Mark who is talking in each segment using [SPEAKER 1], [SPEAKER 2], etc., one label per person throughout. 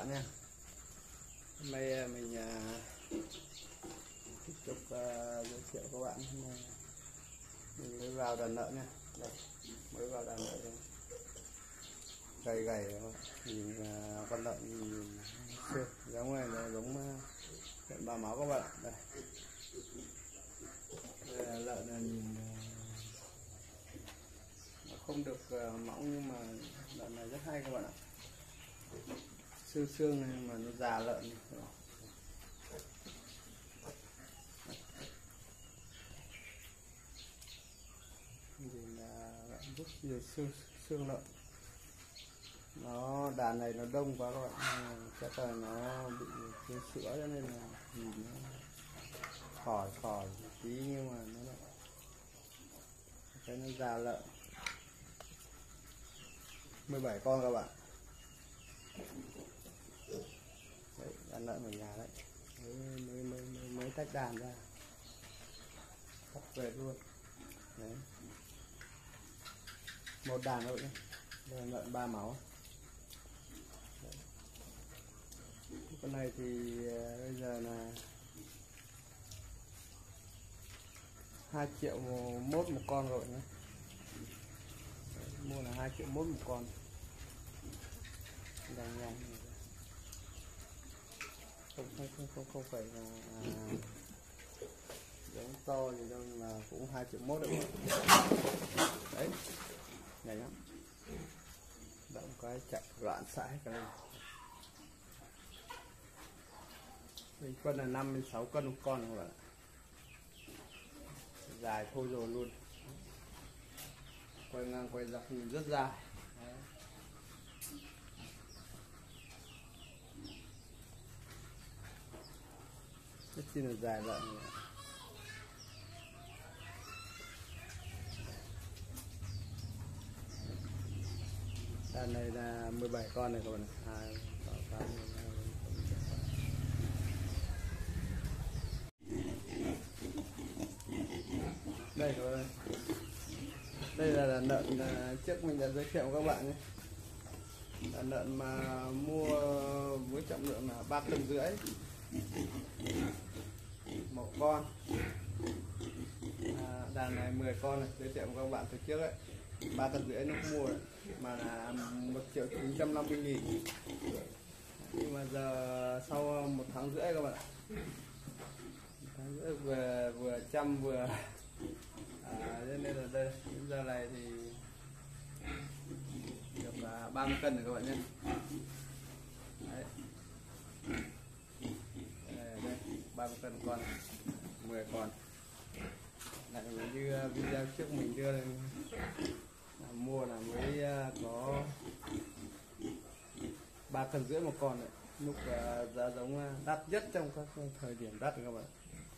[SPEAKER 1] bạn nhé. Hôm nay mình tiếp tục giới thiệu các bạn. Mình mới vào đàn lợn nha. Đây, mới vào đàn lợn đây. Gầy gầy nhìn con lợn nhìn xưa giống này là giống lợn ba máu các bạn. Đây, đây là lợn là nhìn nó không được mỏng nhưng mà lợn này rất hay các bạn ạ. Xương này mà nó già lợn này. Nhìn là rất nhiều xương lợn. Nó đàn này nó đông quá các bạn, chắc là nó bị thiếu sữa cho nên là nhìn nó khỏi một tí, nhưng mà nó lại cái nó già lợn. 17 con các bạn. Đấy, đàn lợn ở nhà đấy, mới tách đàn ra, tách về luôn. Đấy, một đàn thôi nhé. Đây là lợn ba máu. Đấy. Con này thì bây giờ là 2 triệu mốt một con rồi nhé. Đấy, mua là 2 triệu mốt một con. Đang nhanh không phải là giống to gì đâu, nhưng mà cũng 2 triệu mốt đấy. Đấy, nhanh lắm, động cái chạy loạn xạ hết cả lên. Bình quân là 5 đến 6 cân một con các bạn ạ. Dài thôi rồi luôn, quay ngang quay dọc nhìn rất dài. Đấy. Rất chi là dài lợn. Đàn này là 17 con này các bạn. Đây các bạn, đây là đàn lợn trước mình đã giới thiệu các bạn nhé. Đàn lợn mà mua với trọng lượng là 3,5 cân một con. Đàn này 10 con này, giới thiệu với các bạn từ trước đấy, 3,5 cân lúc mua đấy, mà là 1.950.000. Nhưng mà giờ sau 1 tháng rưỡi các bạn ạ, 1 tháng rưỡi vừa chăm vừa cho nên là đây đến giờ này thì được 30 cân rồi các bạn nhé. Đấy. Đây 30 cân con, 10 con. Lại như video trước mình đưa lên mua là mới có 3,5 cân một con đấy. Lúc giá giống đắt nhất trong các thời điểm đắt các bạn.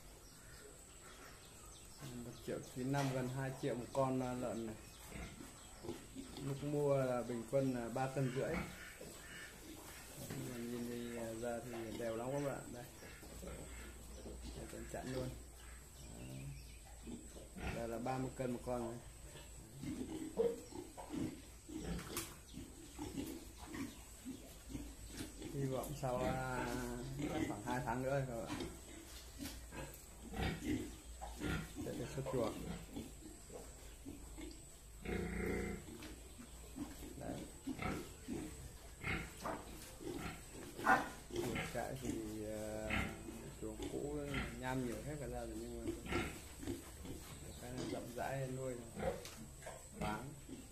[SPEAKER 1] 1.950.000, gần 2 triệu một con lợn này. Lúc mua là bình quân là 3,5 cân. Nhìn thì giờ thì đều lắm các bạn. Đây, cẩn chặn luôn. Đây là 30 cân một con này. Hy vọng sau khoảng 2 tháng nữa các bạn sẽ được xuất chuồng. Đấy. Trại thì chuồng cũ nham nhiều hết cả ra rồi, nhưng mà cái này rộng rãi nuôi khoáng,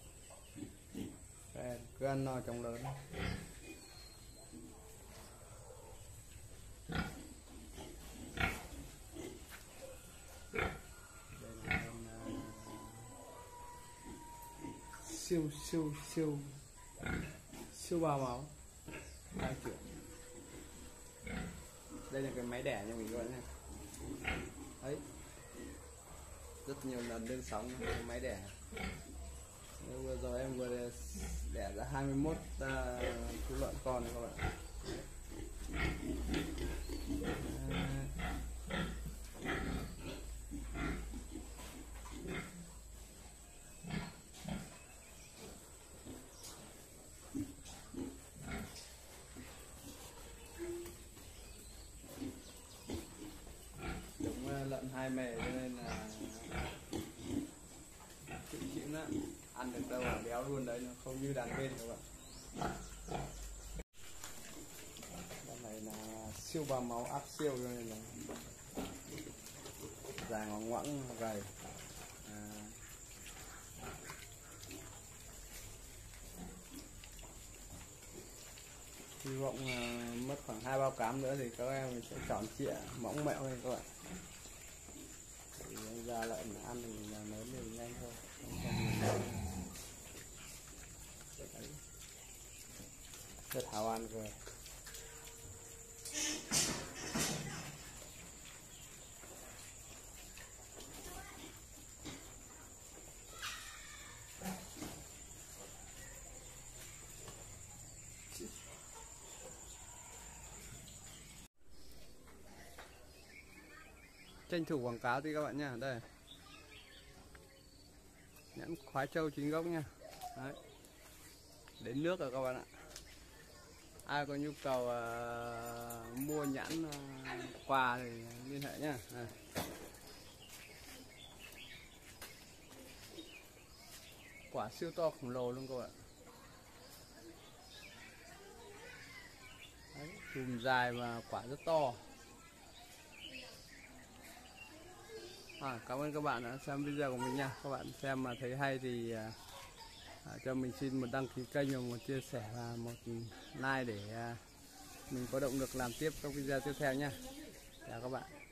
[SPEAKER 1] cứ ăn no trống lớn. siêu ba máu 2 triệu. Đây là cái máy đẻ cho mình các bạn nha. Đấy, rất nhiều lần lên sóng cái máy đẻ. Vừa rồi em vừa đẻ ra 21 chú lợn con này các bạn. lợn hai mẻ cho nên là chịu lắm, ăn được đâu là béo luôn đấy, nó không như đàn bên các bạn. Đàn này là siêu bào máu áp siêu cho nên là dài ngoằng ngoãng gầy. Hy vọng mất khoảng 2 bao cám nữa thì các em sẽ tròn trịa mỏng mẹo này các bạn. Thì ra lợn ăn thì là lớn thì nhanh thôi. Rất hào ăn rồi. Tranh thủ quảng cáo đi các bạn nha. Đây nhãn khoái trâu chính gốc nha. Đấy. Đến nước rồi các bạn ạ. Ai có nhu cầu mua nhãn quà thì liên hệ nhá. Đây. Quả siêu to khổng lồ luôn các bạn. Đấy, chùm dài và quả rất to. Cảm ơn các bạn đã xem video của mình nha. Các bạn xem mà thấy hay thì cho mình xin một đăng ký kênh và một chia sẻ và một like để mình có động lực làm tiếp các video tiếp theo nha. Chào các bạn.